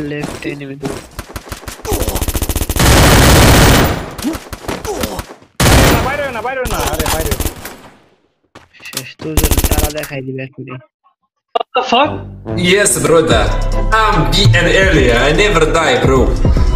Left enemy. বাইরে না বাইরে না, আরে বাইরে। শেষ তো তারা দেখাই দিবে এখনই। What the fuck? Yes, brother. I'm beaten earlier. I never die, bro.